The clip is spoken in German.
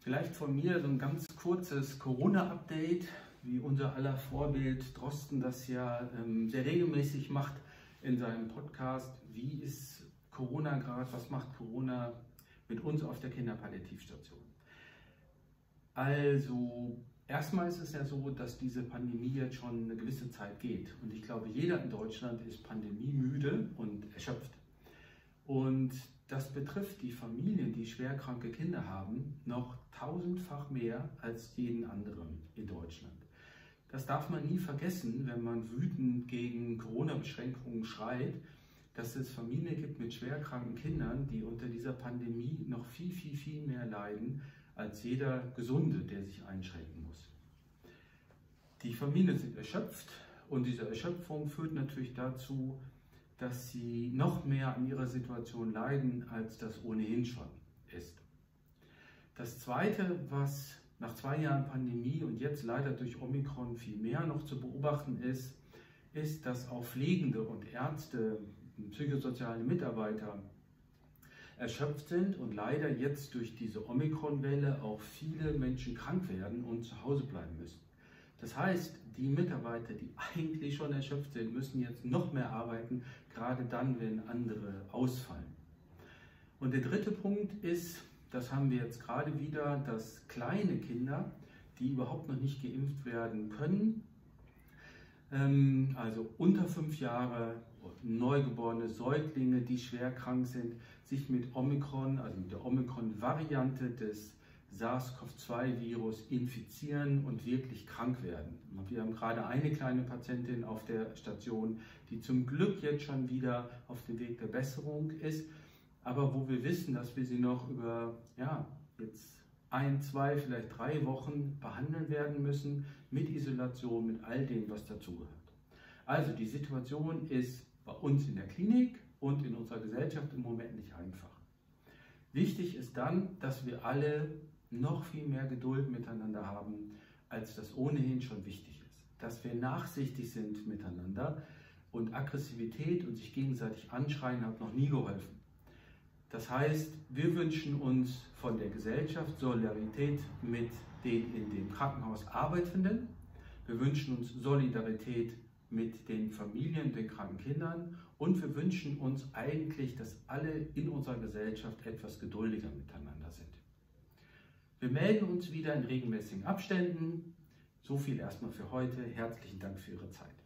Vielleicht von mir so ein ganz kurzes Corona-Update, wie unser aller Vorbild Drosten das ja sehr regelmäßig macht in seinem Podcast. Wie ist Corona gerade? Was macht Corona mit uns auf der Kinderpalliativstation? Also erstmal ist es ja so, dass diese Pandemie jetzt schon eine gewisse Zeit geht. Und ich glaube, jeder in Deutschland ist pandemiemüde und erschöpft. Und das betrifft die Familien, die schwerkranke Kinder haben, noch tausendfach mehr als jeden anderen in Deutschland. Das darf man nie vergessen, wenn man wütend gegen Corona-Beschränkungen schreit, dass es Familien gibt mit schwerkranken Kindern, die unter dieser Pandemie noch viel mehr leiden als jeder Gesunde, der sich einschränken muss. Die Familien sind erschöpft und diese Erschöpfung führt natürlich dazu, dass sie noch mehr an ihrer Situation leiden, als das ohnehin schon ist. Das Zweite, was nach 2 Jahren Pandemie und jetzt leider durch Omikron viel mehr noch zu beobachten ist, ist, dass auch Pflegende und Ärzte, psychosoziale Mitarbeiter erschöpft sind und leider jetzt durch diese Omikron-Welle auch viele Menschen krank werden und zu Hause bleiben müssen. Das heißt, die Mitarbeiter, die eigentlich schon erschöpft sind, müssen jetzt noch mehr arbeiten, gerade dann, wenn andere ausfallen. Und der dritte Punkt ist, das haben wir jetzt gerade wieder, dass kleine Kinder, die überhaupt noch nicht geimpft werden können, also unter 5 Jahre, neugeborene Säuglinge, die schwer krank sind, sich mit Omikron, also mit der Omikron-Variante des SARS-CoV-2-Virus infizieren und wirklich krank werden. Und wir haben gerade eine kleine Patientin auf der Station, die zum Glück jetzt schon wieder auf dem Weg der Besserung ist, aber wo wir wissen, dass wir sie noch über jetzt 1, 2, vielleicht 3 Wochen behandeln werden müssen, mit Isolation, mit all dem, was dazugehört. Also die Situation ist bei uns in der Klinik und in unserer Gesellschaft im Moment nicht einfach. Wichtig ist dann, dass wir alle noch viel mehr Geduld miteinander haben, als das ohnehin schon wichtig ist. Dass wir nachsichtig sind miteinander und Aggressivität und sich gegenseitig anschreien hat noch nie geholfen. Das heißt, wir wünschen uns von der Gesellschaft Solidarität mit den in dem Krankenhaus Arbeitenden. Wir wünschen uns Solidarität mit den Familien, den kranken Kindern und wir wünschen uns eigentlich, dass alle in unserer Gesellschaft etwas geduldiger miteinander sind. Wir melden uns wieder in regelmäßigen Abständen. So viel erstmal für heute. Herzlichen Dank für Ihre Zeit.